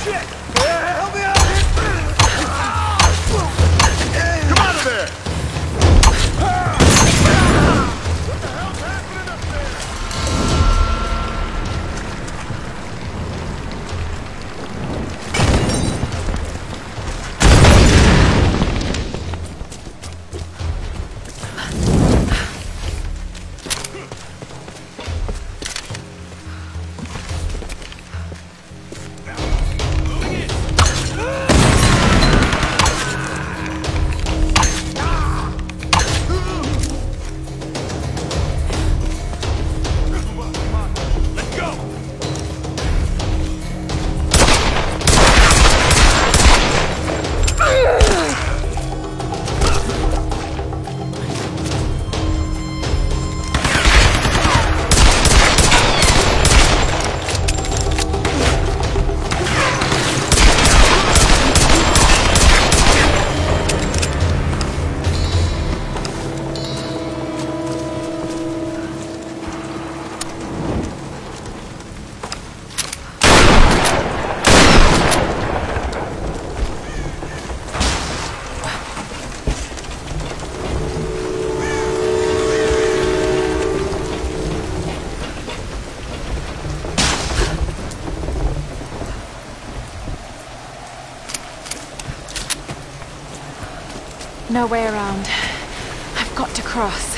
Shit! Help me out! Come out of there! What the hell's happening up there? No way around. I've got to cross.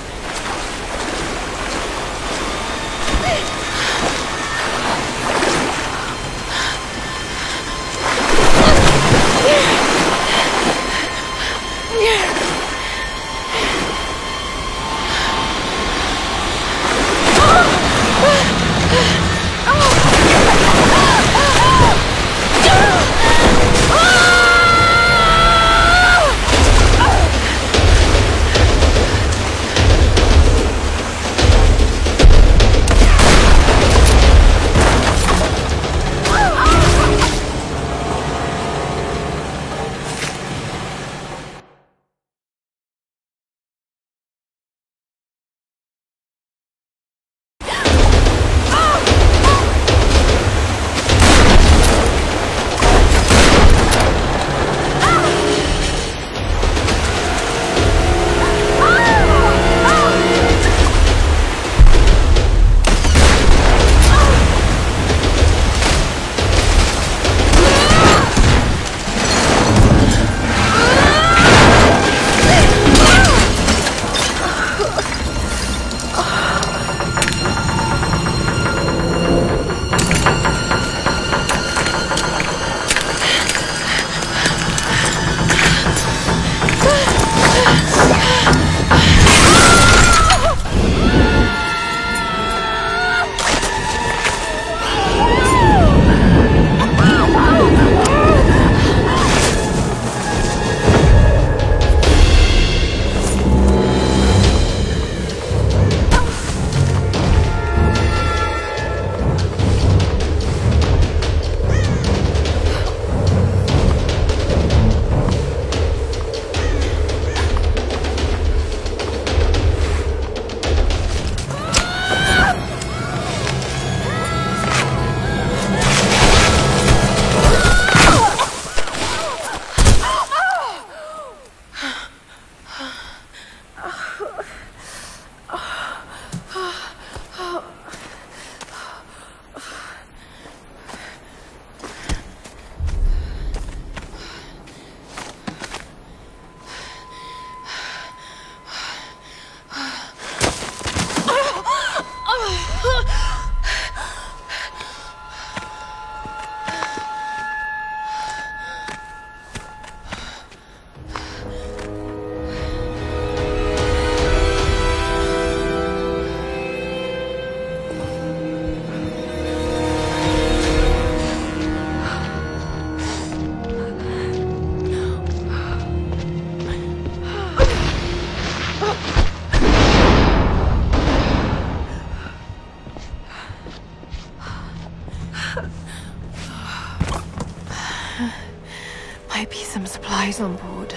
Might be some supplies on board.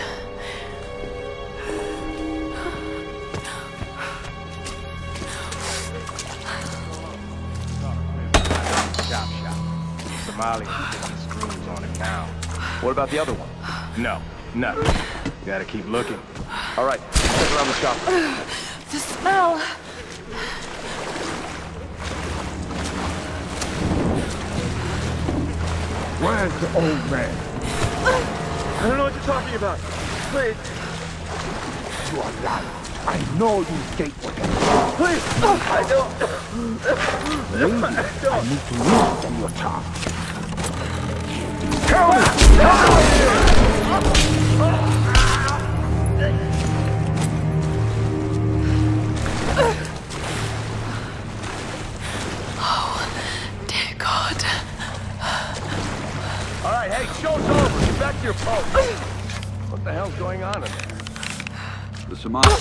Somali and putting screws on it now. What about the other one? No, nothing. Gotta keep looking. All right, check around the shop. The smell! Where's the old man? I don't know what you're talking about. Please. You are lying. I know you escaped with him. Please! I don't. Maybe I need to loosen your tongue. Oh, dear God. All right, hey, show's over. Get back to your post. What the hell's going on in there? The Somali.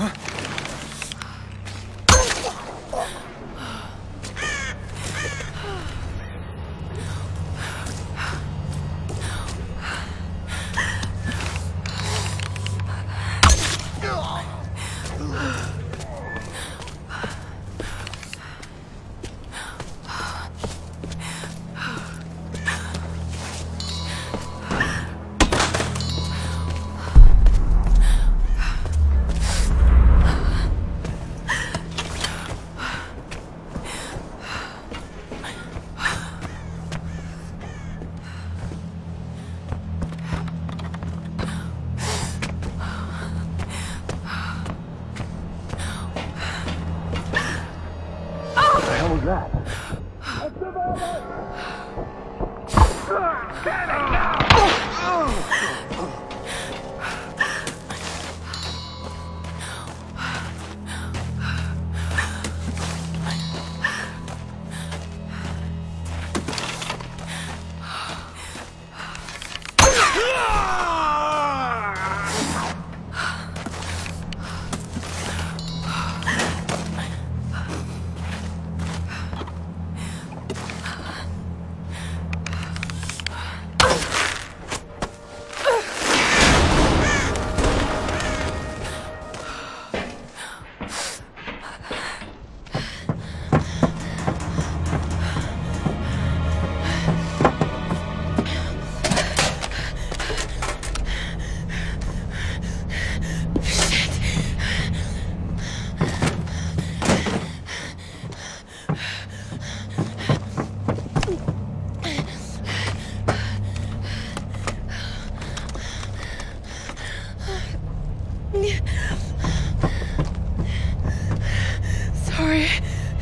Sorry.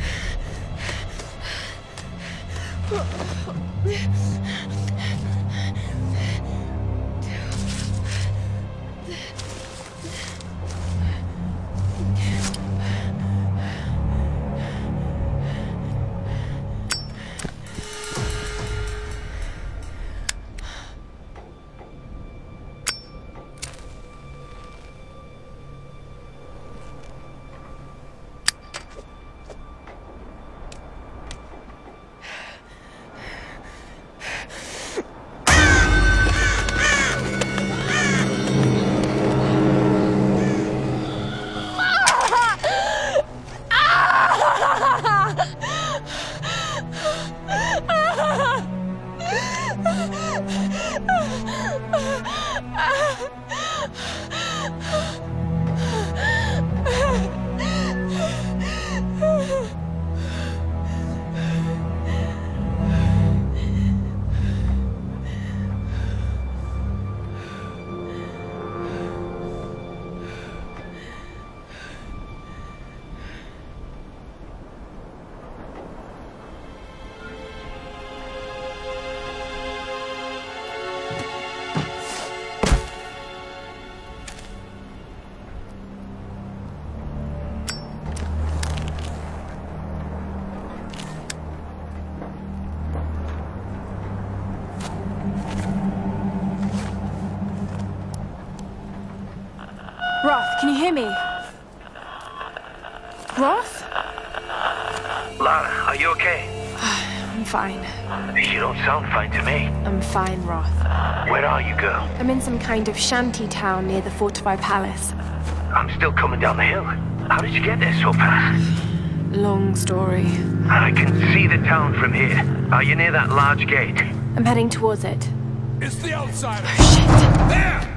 Roth, can you hear me? Roth? Lara, are you okay? I'm fine. You don't sound fine to me. I'm fine, Roth. Where are you, girl? I'm in some kind of shanty town near the fortified palace. I'm still coming down the hill. How did you get there so fast? Long story. I can see the town from here. Are you near that large gate? I'm heading towards it. It's the outsider. Oh, shit. There!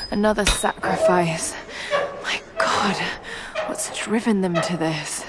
Another sacrifice. My God, what's driven them to this?